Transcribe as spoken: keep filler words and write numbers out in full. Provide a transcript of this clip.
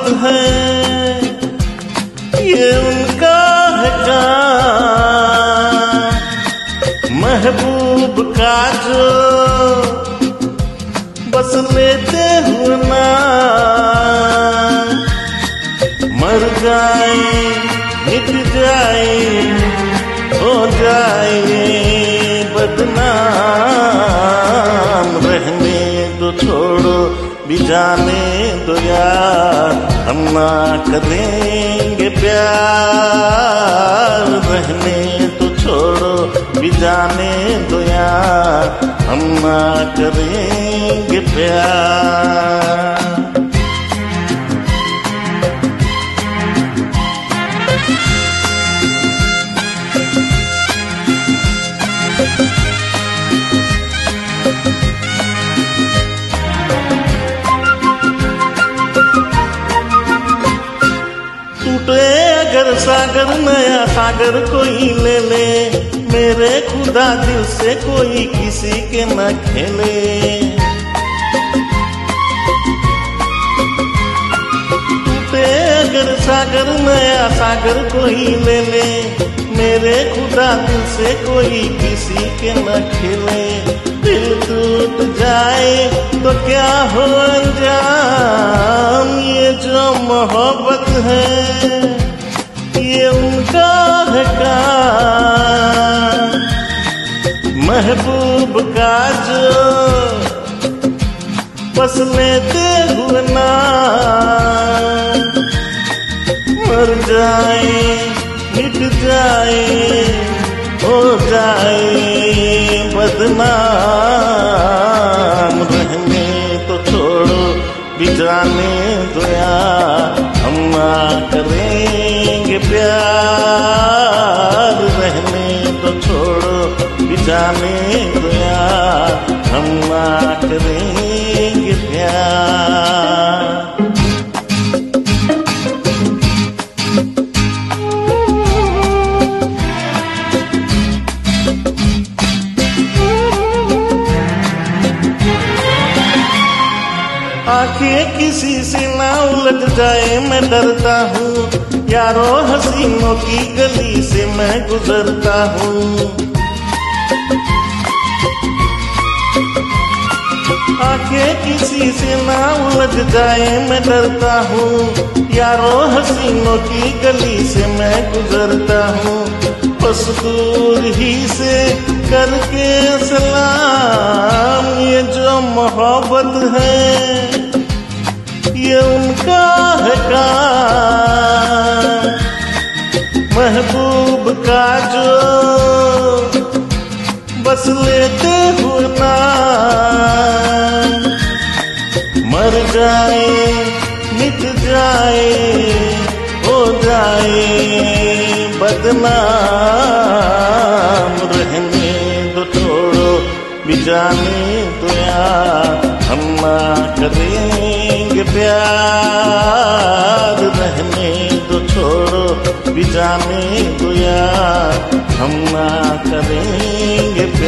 है, ये उनका है काम। महबूब का जो बस लेते हुए ना मर जाए, मिट जाए, हो जाए बदनाम। रहने दो, छोड़ो भी जाने दो यार, हम ना करेंगे प्यार। रहने दो, छोड़ो भी जाने दो यार, हम ना करेंगे प्यार। अगर सागर नया सागर कोई ले ले, मेरे खुदा दिल से कोई किसी के न खेले। टूटे अगर सागर नया सागर कोई ले ले, मेरे खुदा दिल से कोई किसी के न खेले। दिल टूट जाए तो क्या हो अंजाम, ये जो मोहब्बत है ये उनका है काम। महबूब का जो बस लेते हुए ना मर जाए, मिट जाए, हो जाए बदनाम। रहने तो छोड़ो भी जाने दो यार, हम ना करेंगे प्यार। रहने तो छोड़ो भी जाने दो यार, हम ना करेंगे प्यार। आंखें किसी से ना उलझ जाए मैं डरता हूँ, यारों हसीनों की गली से मैं गुजरता हूँ। आंखें किसी से ना उलझ जाए मैं डरता हूँ, यारों हसीनों की गली से मैं गुजरता हूँ। बस दूर ही से करके सलाम, ये जो मोहब्बत है ये उनका है काम। महबूब का जो बस लेते हुए ना मर जाए, मिट जाए, हो जाए बदनाम। रहने दो, छोड़ो भी जाने दो यार, हम ना करेंगे प्यार। रहने दो, छोड़ो भी जाने दो यार, हम ना करेंगे प्यार।